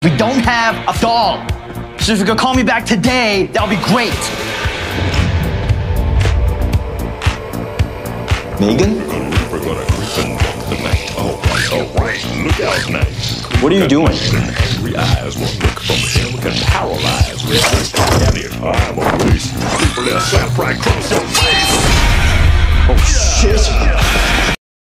We don't have a doll. So if you could call me back today, that would be great. Megan? We're gonna creep and walk the night. Oh, right. Look out, nice. What are you doing? Angry eyes won't look from him, can paralyze. I'm a waste. People that sap right across your